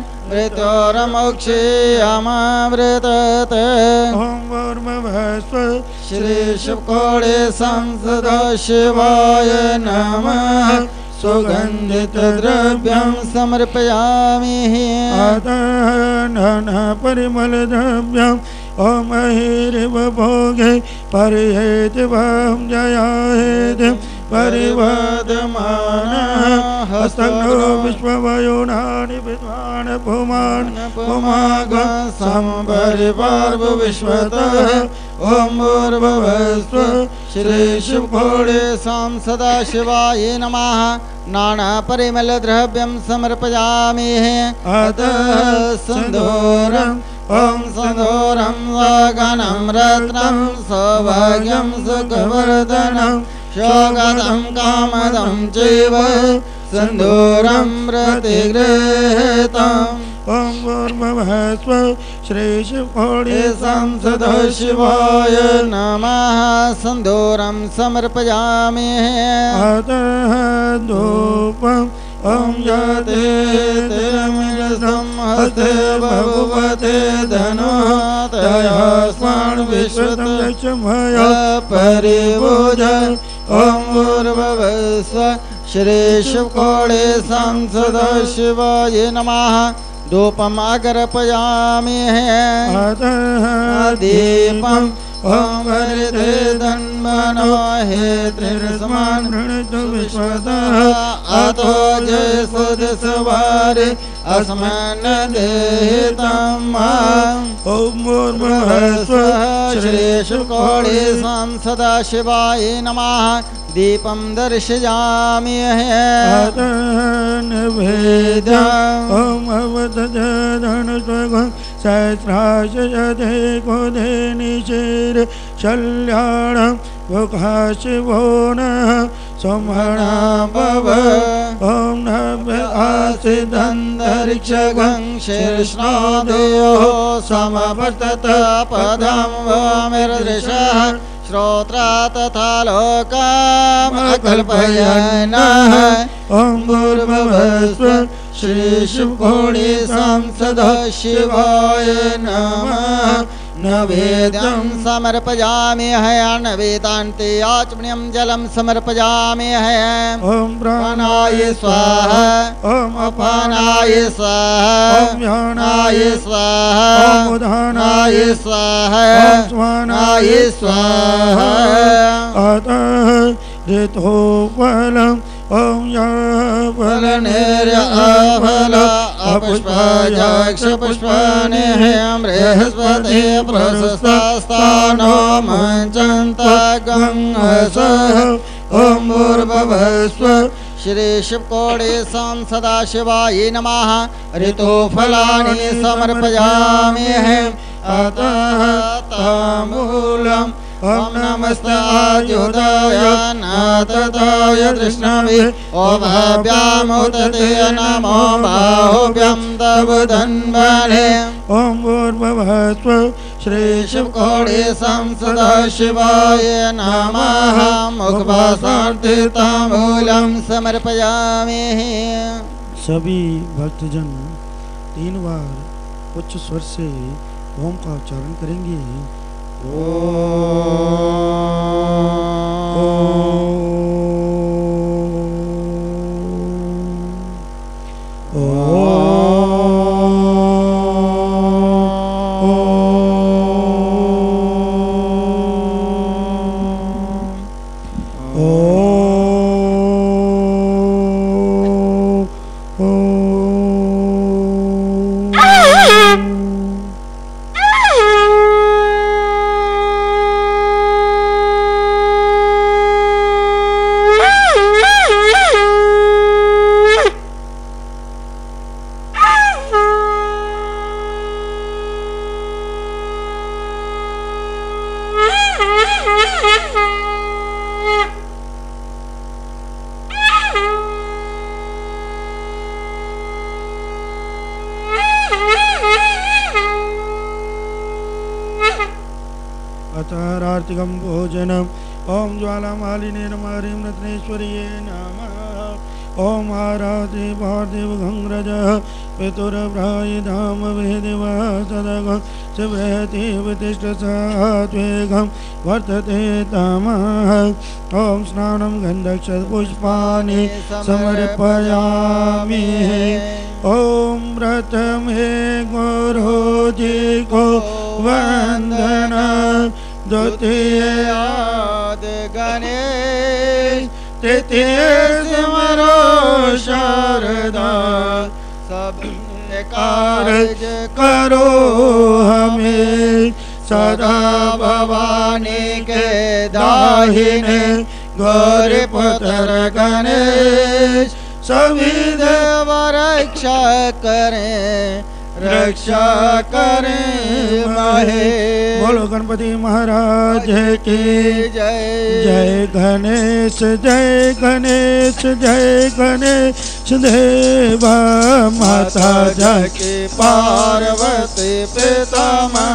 मृत्योर्मुक्षीयमामृतत् ओम भूर्भुवस्व श्री शिवकोणे संसद शिवाय नमः सुगन्धित द्रव्यं समर्पयामि अथ नाना परिमल द्रव्यम् ओम हिरिव भोगे परिहेतिवं जयाहेति परिवदमानः हस्तग्नो विश्ववयोनानि विद्वान् पुमान् पुमागं सम्परिपार्व विश्वतः ॐ भूर्भुवस्व श्री शिवकोणे संसदा शिवाय नमः नाना परिमल द्रव्यं समर्पयामि अतः सिन्दूरम् ॐ सिन्दूरं स्वगनं रत्नं सौभाग्यं सुखवर्धनं शोकदं कामदं चैव सिन्दूरं प्रतिगृहीतम् ओम भूर्भुवस्व श्री शिवकोणे संसद शिवाय नमः सिन्दूरं समर्पयामि अतः धूपम् ओम जाते तिरमिलसं हस्ते भगवते धनो तया स्मरण विश्वतं यक्षमया परिभोजन ॐ भूर्भुवस्व श्री शिवकोणे संसद शिवाय नमः धूपम् अगर्पयामि अतः दीपम् ॐ हरिते धन्वनो हे त्रिस्मान् विश्वतः अतो जय सुदसवारे अस्मन् देहितम् ओम भूर्भुवस्व श्री शिवकोणे संसदा शिवाय नमः दीपं दर्शयामि अतः निवेद्यम् ओम अवदधनुष्वगं सहस्राशयते कोधे निशेर शल्याणं वकाशिवो नः सोमणा भव ॐ नभ्य आसिदन्तरिक्षगं शीर्ष्णादेयो समवर्तत पदं वामिर्दृशः श्रोत्रा तथा लोकामकल्पयन्नः ॐ भूर्भुवस्व श्री शिवकोणे संसदा शिवाय नमः नवेद्यं समर्पयामि नवेदान्ते आचमनीयं जलं समर्पयामि ओम प्राणाय स्वाहा ॐ अपानाय स्वाहा ॐ व्यानाय स्वाहा ॐ उदानाय स्वाहा ॐ स्वानाय स्वाहा अतः ऋतोफलम् ओम फलनेर्य अफल अपुष्पायाक्ष पुष्पाणि बृहस्पति प्रशस्तानो मञ्चन्तगंहसः ॐ भूर्भुवस्व श्री शिवकोणे संसदा शिवाय नमः ऋतुफलानि समर्पयामि अतः ताम्बूलम् ओम नमस्ते आयुधाय नाथाय कृष्णवे ओभाभ्यामुदते नमो बाहुभ्यं तव धन्वने ओम भूर्भुवस्व श्री शिवकोटि सदा शिवाय नमः। मुखवासार्थिताम्बूलं समर्पयामि। सभी भक्तजन तीन बार उच्च स्वर से ओम का उच्चारण करेंगे। अतरार्तिकं भोजनम् ओम ज्वालामालिने नमः ह्रीं रत्नेश्वर्यै नमः। ओम आराधे भारदेव गंग्रजः पितुर्भ्राय धाम वेदेवः सदगं शिवृहतिव तिष्ठसात्वेगं वर्तते तमः। ओम स्नानं गन्धक्षपुष्पाणि समर्पयामि। ओम प्रथमे गुरुजी को वंदना द्वितीय आदि गणेश तृतीय सिमरो शारदा सब कार्य करो हमें सदा भवानी के दाहिने गौरी पुत्र गणेश सभी देव रक्षा करें रक्षा करें महे। बोलो गणपति महाराज की जय। जय गणेश जय गणेश जय गणेश देवा माता जय पार्वती पिता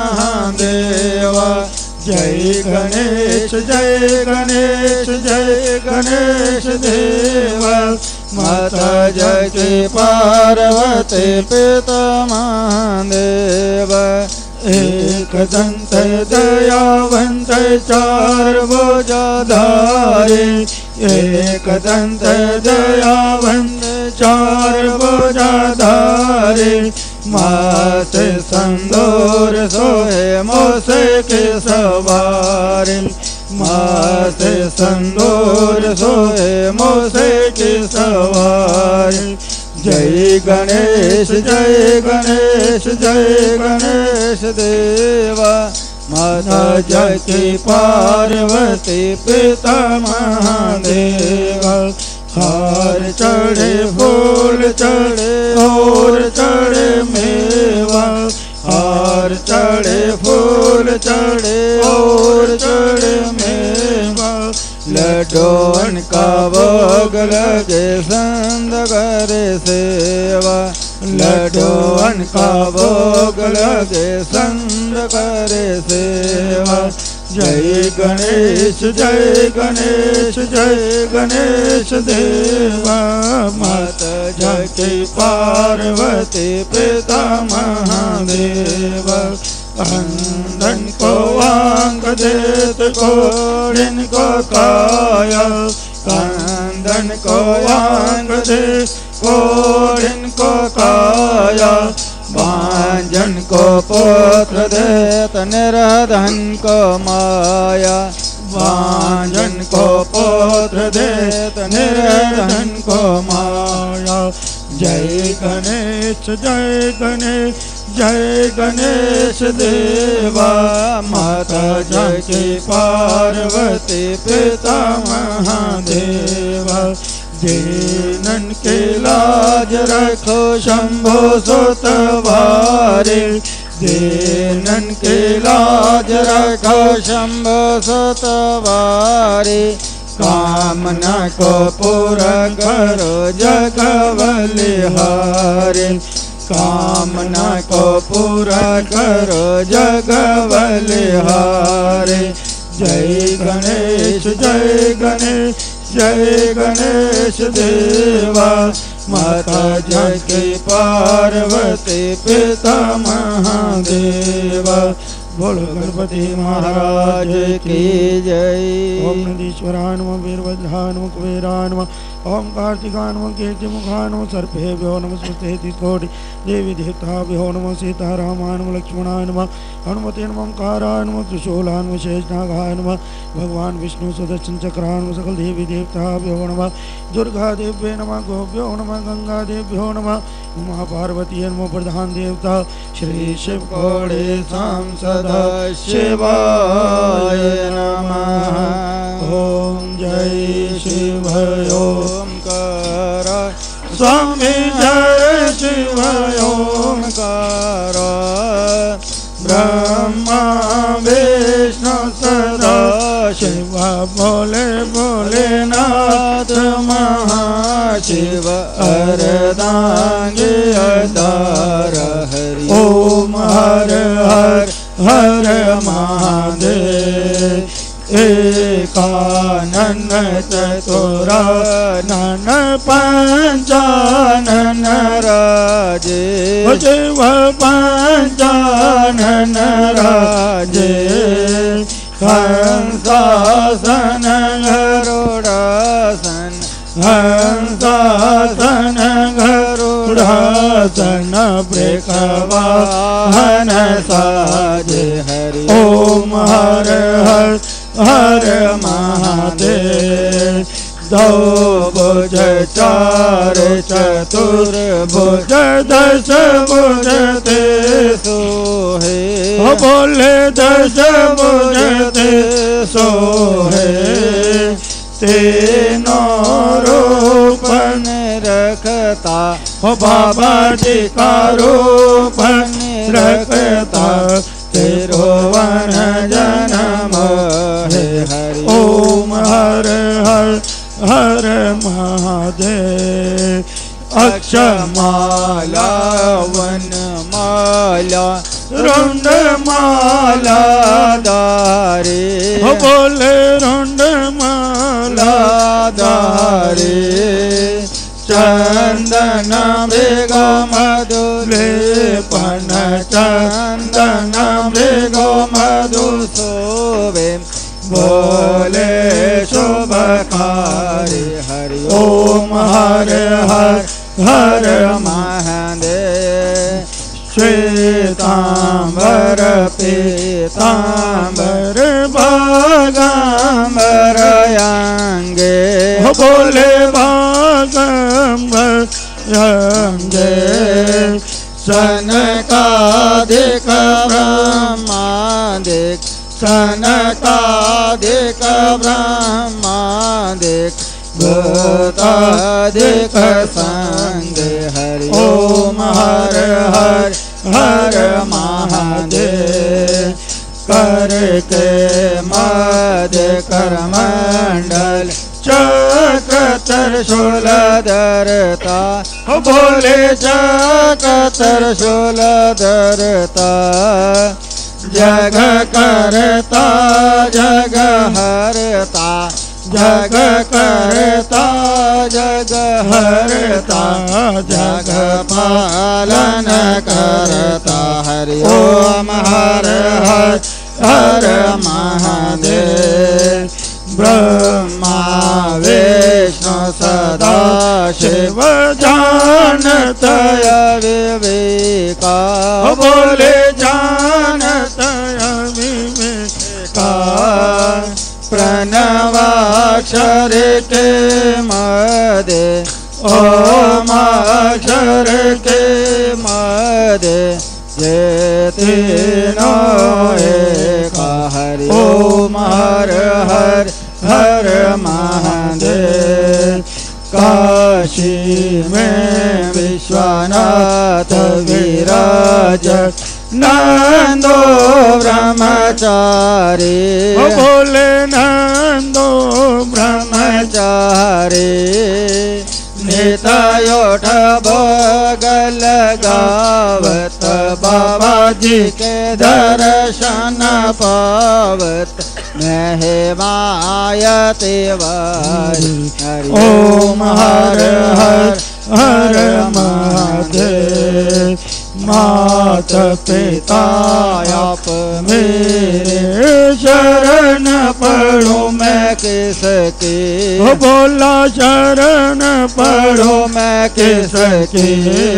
महादेवा। जय गणेश जय गणेश जय गणेश देवा माता जय पार्वती पिता महादेव। एक दंत दयावंत चार भुजाधारे एक दंत दयावंत चार भुजाधारे माथे संदूर सोहे मोसे के सवारी माथे संदूर सोहे मोसे के सवारी। जय गणेश जय गणेश जय गणेश देवा माता जय पार्वती पिता महादेवा। हार चढ़े फूल चढ़े और चढ़े मेवा हार चढ़े फूल चढ़े और चढ़े मेवा। लड्डून का भोग लगे संत करे सेवा लड्डून का भोग लगे संत करे सेवा। जय गणेश जय गणेश जय गणेश देवा माता जय पार्वती पिता महादेवा। अंधन को आंख देत कोढ़िन को काया अंधन को आंख दे कोढ़िन को काया। बांझन को पुत्र देत निर्धन को माया बांझन को पुत्र देत निर्धन को माया। जय गणेश जय गणेश जय गणेश देवा माता जय पार्वती पिता महादेवा। जिनन के लाज रखो शंभो सुतवारे जिनन के लाज रखो शंभो सुतवारे। कामना को पूरा करो जग बलिहारे कामना को पूरा करो जग बलिहारी। जय गणेश जय गणेश जय गणेश देवा। माता जगती पार्वती पिता महादेवा। बोलो गणपति महाराज की जय। ओम नंदीश्वराय नमः वीरभद्राय नमः कुबेराय नमः ओम कार्तिकाय नमः कीर्तिमुखाय नमः सर्पेभ्यो नमः स्वस्ति कोटि देवी देवताभ्यो नमः सीतारामाय नमः लक्ष्मणाय नमः हनुमते नमः ओंकाराय नमः त्रिशूलाय नमः शेषनागाय नमः भगवान विष्णु सुदर्शन चक्राय नमः सकल देवी देवताभ्यो नमः दुर्गा देव्ये नमः गोभ्यो नमः गंगा देव्यो नमः उमा पार्वती नमः प्रधान देवता श्री शिव कोड़े सांसदा शिवाय नमः। ओम जय शिव ओंकार स्वामी जय शिव ओंकार। ब्रह्मा विष्णु सदा शिव बोले बोले नाथ महाशिव अर्धांगी अदार हरि। ओम हर हर हर महादेव। एकानन चतुरानन पंचानन राजे। शिव पंचानन राजे। हंसासन गरुड़ासन हंसासन गरुड़ासन वृषवाहन साजे हरि। ओम हर हर हर महादेव। दो भुज चार चतुर्भुज दश भुज ते सोहे। बोले दश भुज ते सोहे। तेनों रूपन रखता हो बाबा जी का रूपन रखता। तिरुवन जन्म है हरि। ओम हर हर हर महादेव। अक्षमाला वनमाला रुंड माला दारे। बोले रुंड माला दारे। चंदन मृगो मधुलेपन चंदन मृगो मधु सोवे। बोले शुभकारी हरि। ओम हर हर हर महादेव। श्वेतांबर पीतांबर बागांबर अंगे। बोले बागांबर अंगे। सनकादिक ब्रह्मादिक सनकादिक ब्रह्मादिक भूतादिक संग हरि। ओम हर हर हर महादेव। करके मध्य करमंडल चक्र त्रिशूल धरता। बोले चक्र त्रिशूल धरता। जग करता जग हरता जग करता जग हरता जग पालन करता हरि। ओम हर हर हर महादेव। ब्रह्मा विष्णु सदा शिव जानत विवेका। बोले जानत विवेका। प्रणवाक्षर के मदे ओम अक्षर के मदे। जे तीनों एका हरि। ओम हर हर हर महादेव। काशी में विश्वनाथ विराज नंदो ब्रह्मचारी। बोले नंदो ब्रह्मचारी। नितयोठ भोग लगा जी के दर्शन पावत महिमायते वारी। ओम हर हर हर महादेव। मात पिता आप मेरे शरण पढ़ो मैं किसके। बोला शरण पढ़ो मैं किसके।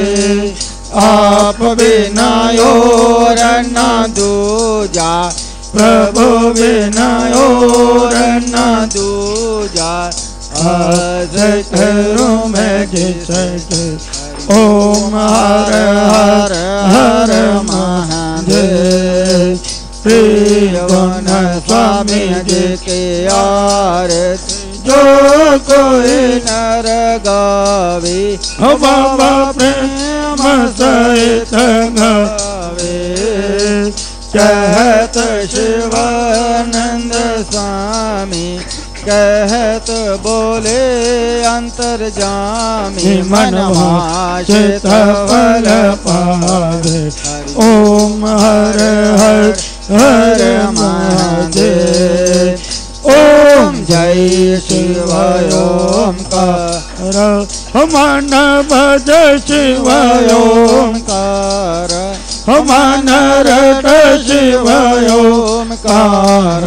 आप बिना और न दूजा प्रभु बिना और न दूजा। आज करूं मैं जिसके। ओम हर हर हर महादेव। त्रिभुवन स्वामी जी के आरती जो कोई नर गावे। हो बाबा प्रेम सहित गावे। कहत शिवानंद स्वामी कहत बोले अंतर्जामी। मनमाशित फल पावे। ओम हर हर हर महादेव। ओम जय शिवाय ओंकार। मन भज शिवाय ओंकार। मन रट शिवाय ओंकार।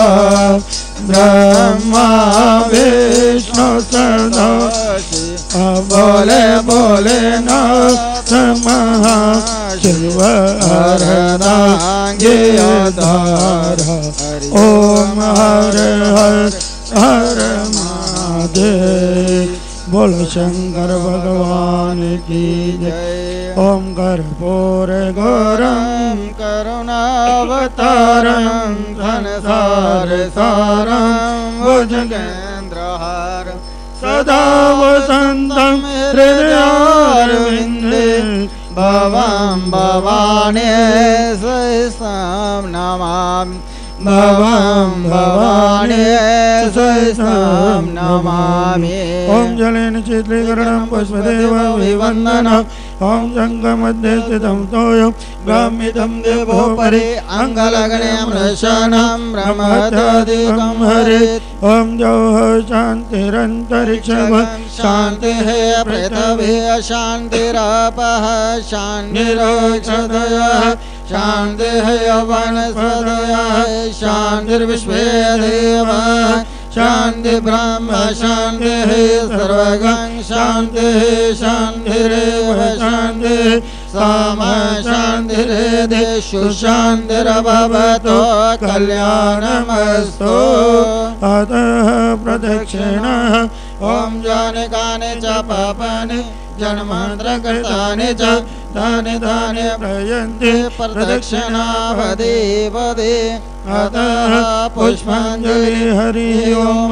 ब्रह्मा विष्णु सदा बोले बोले नाथ महाशिव अर्धांगी आधारा। ओम हर हर हर महादेव। बोलो शंकर भगवान की जय। ओम कर्पूर गौरम करुणावतारम धनसार सारम भुजगेन्द्रहारम सदा वसंतम हृदयारविंदे। भवं भवानी सहस्रं नमामि। भवं भवानी सहस्रं नमामि। ओम जलेन शीतलीकरणं पुष्पदेवाभिवन्दनम्। ओम शङ्खमध्ये स्थितं तोयं ब्रह्मितं देवोपरि अङ्गलग्ने मृषणं ब्रह्मत्यादिकं हरेत्। ओम जौः शान्तिरन्तरिक्षं शान्तिः पृथिवी शान्तिरापः शान्तिरोषधयः शान्तिः वनस्पतयः शान्तिर्विश्वे देवाः शान्ति ब्रह्म शान्तिः सर्वगं शान्तिः शान्तिरेव शान्तिः सामा शान्तिरेदेषु शान्तिर्भवतु कल्याणमस्तु। अतः प्रदक्षिणः ओम जानिकानि च पापानि जन्मान्तरकृतानि च तानि तानि प्रयन्ति प्रदक्षिणा पदे पदे। अतः पुष्पाञ्जलि हरि ओम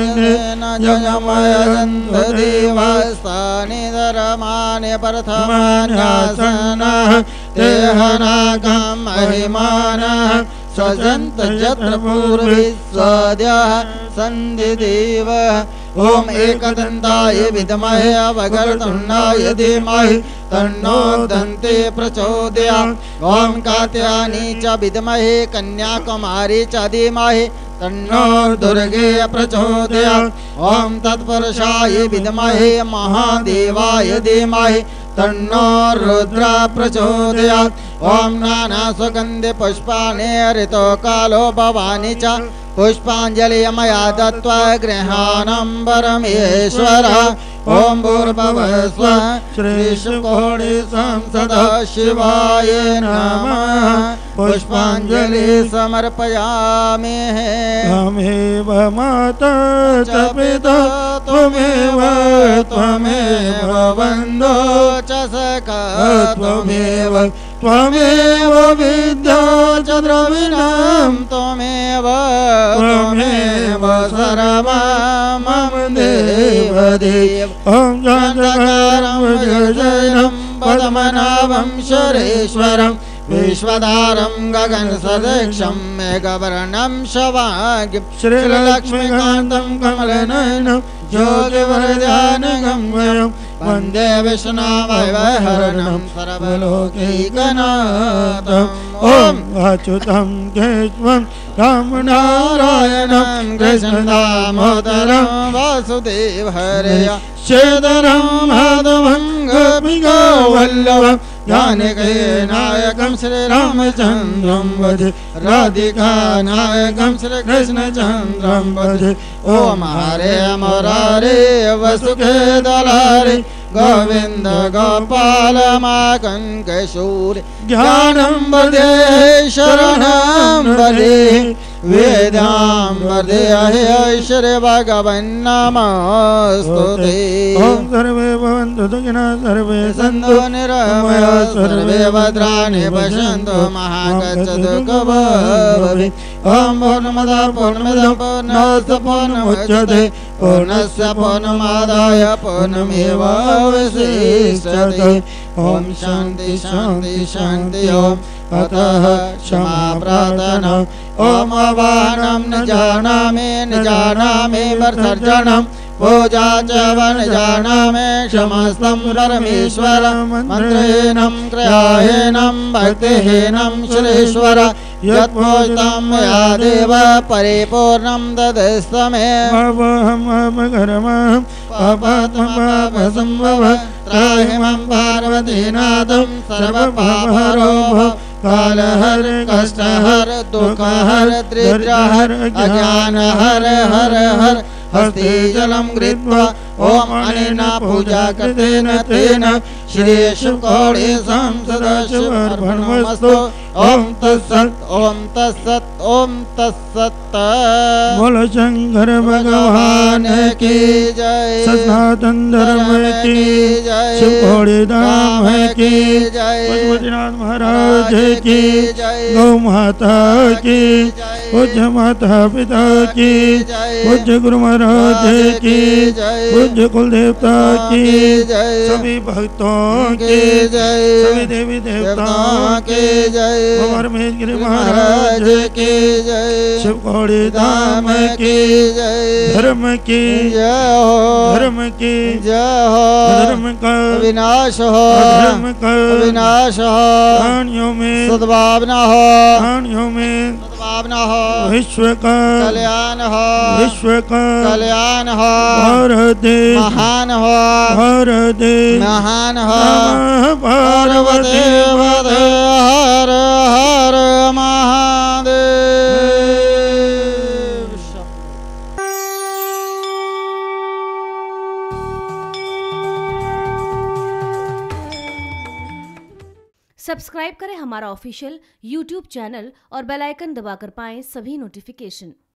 जयमयन्त देवास्तानि धर्माणि प्रथमान्यासनः देहनागं महिमानः सजन्त यत्र पूर्वे सद्यः सन्धिदेव। ओम एकदन्ताय विद्महे वक्रतुण्डाय धीमहि तन्नो दन्ते प्रचोदयात्। ओम कात्यायनी च विद्महे कन्याकुमारी च धीमहि तन्नो दुर्गे प्रचोदयात्। ओम तत्पुरुषाय विद्महे महादेवाय धीमहि तन्नो रुद्र प्रचोदयात्। ओम नाना सुगंधि पुष्पाणि ऋतो कालो भवानी च पुष्पांजलि मया दत्त्वा गृहाणं परमेश्वर। ओम भूर्भुवस्व श्रीशुकोटि संसदा शिवाय नमः। पुष्पांजलि समर्पयामि। त्वमेव माता च पिता त्वमेव त्वमेव बन्धो च सखा त्वमेव त्वमेव विद्या च द्रविणं त्वमेव त्वमेव सर्वं मम देव देव। ओम जानकारं जयनं पद्मनाभं सुरेश्वरं विश्वधारं गगन सदृशं मेघवर्णं शवाग्यं श्रीलक्ष्मीकान्तं कमलनयनं योगिवरदानगम्यं वन्दे विष्णुवैवहरणं सर्वलोकैकनाथम् ॐ अच्युतं केशवं रामनारायणं कृष्णदामोदरं वासुदेवहरया श्रीधरं माधवं गोपिकावल्लभं जानकीनायकं श्रीरामचन्द्रं भजे राधिकानायकं श्रीकृष्णचन्द्रं भजे ॐ हरे मुरारे वसुदेवदलारे गोविन्द गोपाल माकङ्कशूर ज्ञानं वदे शरणं वदे वेदां वदे ऐश्वर्य भगवन् नमोस्तुते ॐ सर्वे भवन्तु सुखिनः सर्वे सन्तु निरामयाः सर्वे भद्राणि पश्यन्तु मा कश्चित् दुःखभाग् ॐ पूर्णमदः पूर्णमिदं पूर्णस्य पूर्णमुदच्यते पूर्णस्य पूर्णमादाय पूर्णमेवावशिष्यते ॐ शान्ति शान्ति शान्ति ॐ अतः क्षमा प्रार्थना ॐ आवाहनं न जानामि न जानामि विसर्जनं पूजा च वन जानामि क्षमस्तं परमेश्वर मन्त्रहेनं क्रियाहीनं भक्तिहीनं श्रीश्वर यत्पूजितं मया देव परिपूर्णं ददस्तमे भवहमघरमं पापात्मपापसम्भव त्राहि मां पार्वतीनाथं सर्वपापहरो भव कालहर कष्टहर दुःखहर दरिद्रहर अज्ञानहर हर हर हस्ते जलं गृहीत्वा ॐ अनेन पूजा कृतेन तेन श्री शुकौडे सदाशिवार्पणमस्तु ॐ तत्सत् ॐ तत्सत् ॐ तत्सत् बोलो शंकर भगवान की जय सनातन धर्म की जय शिवखोड़ी धाम की जय पशुपतिनाथ महाराज की जय गौ माता की पूज्य माता पिता की पूज्य गुरु महाराज की पूज्य कुल देवता की सभी भक्तों की सभी देवी देवताओं की जय परमेश्वर महाराज की जय शिवखोड़ी धाम की जय धर्म की जय हो धर्म की जय हो धर्म का विनाश हो धर्म का विनाश हो प्राणियों में सद्भावना हो प्राणियों में सद्भावना हो विश्व का कल्याण हो विश्व का कल्याण हो भारत देश महान हो भारत देश महान हो नमः पार्वती पार्वती हर हर महादेव सब्सक्राइब करें हमारा ऑफिशियल यूट्यूब चैनल और बेल आइकन दबाकर पाएं सभी नोटिफिकेशन।